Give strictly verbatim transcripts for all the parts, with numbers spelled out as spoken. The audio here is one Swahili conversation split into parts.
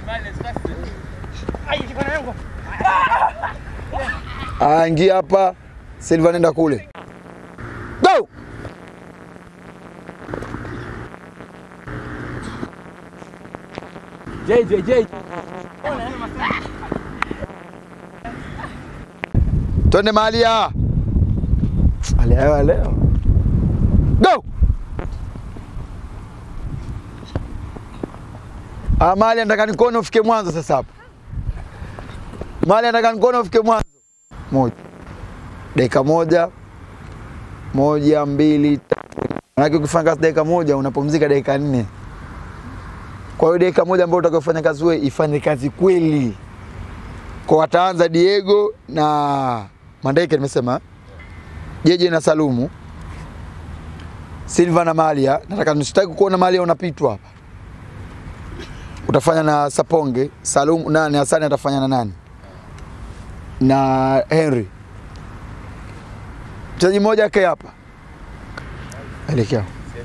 Ah, ingia hapa. Silva nenda kule. Go! J J J. Twende Malia. Malia leo. Go! Ah, Malia nataka nikono ufike mwanzo sasa hapa. Malia nataka nikono ufike mwanzo. Moja. Dakika moja. Moja, mbili, tatu. Maana ukifanya kazi dakika moja unapumzika dakika nne. Kwa hiyo dakika moja ambayo utakayofanya kazi wewe ifanye kazi kweli. Kwa wataanza Diego na Mandeke nimesema. Jeje na Salumu. Silva na Malia. Nataka nisitaki kuona Malia unapitwa hapa. Utafanya na Saponge, Salumu nani Hasani atafanya na nani? Na Henry. Mchezaji mmoja yake hapa. Elekea.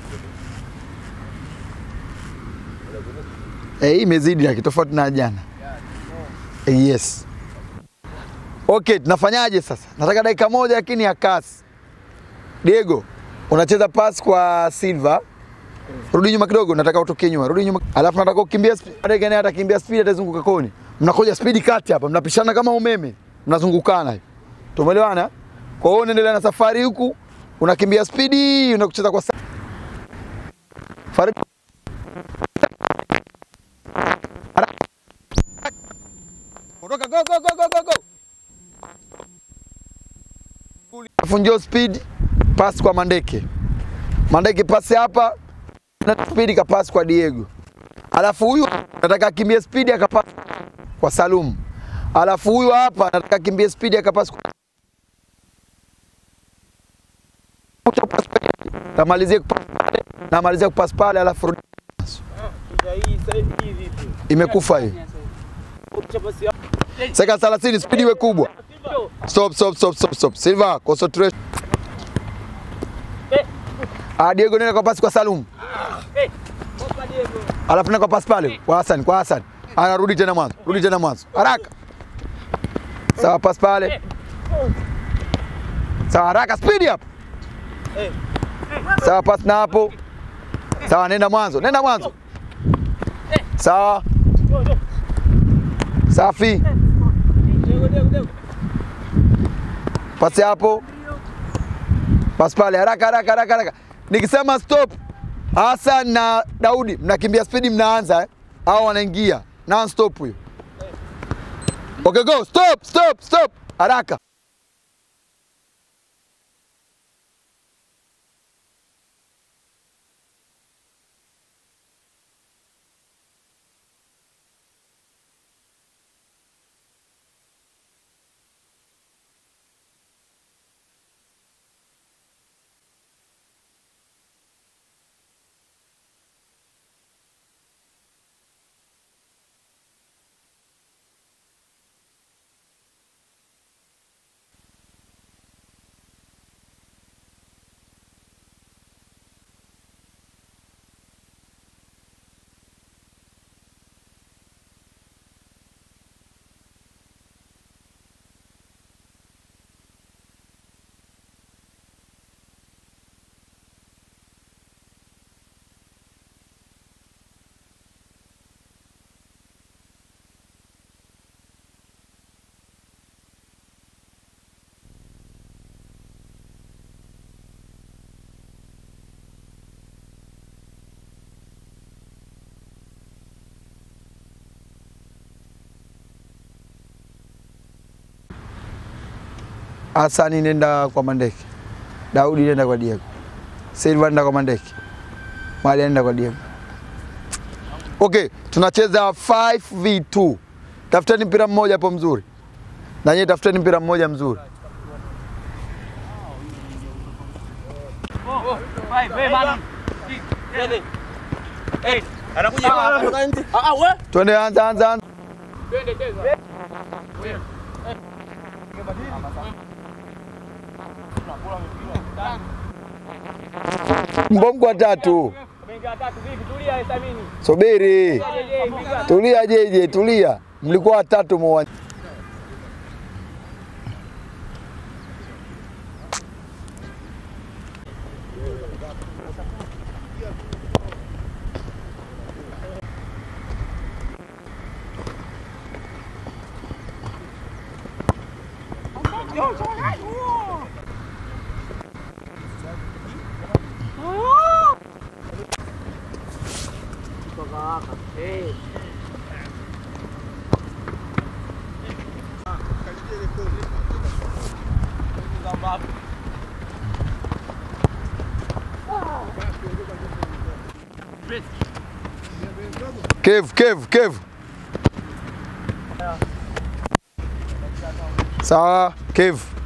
Eh, hii imezidi yake tofauti na jana. Eh, yes. Okay, tunafanyaje sasa? Nataka dakika moja lakini ya kasi. Diego, unacheza pass kwa Silva. Rudi nyuma kidogo, nataka utoke nyuma. Rudi nyuma. Alafu nataka ukimbia speed. Mandeke naye atakimbia speed atazunguka koni. Mnakoja speed kati hapa, mnapishana kama umeme. Mnazungukana hivi. Tumeelewana? Kwa hiyo unaendelea na safari huku, unakimbia speed, unakucheza kwa Farid. Ondoka, go go go go go go. Funjo speed, pass kwa Mandeke. Mandeke pass hapa, na speed ka pass kwa Diego. Alafu huyu nataka akimbie speed akapass kwa Salum. Alafu huyu hapa nataka akimbie speed akapass kwa Tamalizie kupass pale, na malizie kupass pale alafu rudi. Imekufa hii. Seka thelathini speed iwe kubwa. Stop stop stop stop stop. Silva concentration. Ah, Diego nenda kwa pass kwa Salum. Alafu nenda kwa pass pale kwa Hassan, kwa Hassan. Anarudi tena mwanzo. Rudi tena mwanzo. Haraka. Sawa pass pale. Sawa haraka speed hapo. Sawa pass na hapo. Sawa nenda mwanzo, nenda mwanzo. Sawa. Safi. Pasi hapo. Pas pale haraka haraka haraka haraka. Nikisema stop, Hassan na Daudi mnakimbia speed mnaanza eh? Hao wanaingia. Non stop huyo. Okay go, stop, stop, stop. Haraka. Hassan nenda kwa Mandeke. Daudi nenda kwa Diego. Silva nenda kwa Mandeke. Malia nenda kwa Diego. Okay, tunacheza five v two. Tafuteni mpira mmoja hapo mzuri. Na nyinyi tafuteni mpira mmoja mzuri. Twende anza anza. Twende cheza. Mbongo watatu. Subiri. Tulia jeje, tulia. Mlikuwa watatu mwa. Kev, Kev, Kev. Sawa, Kev.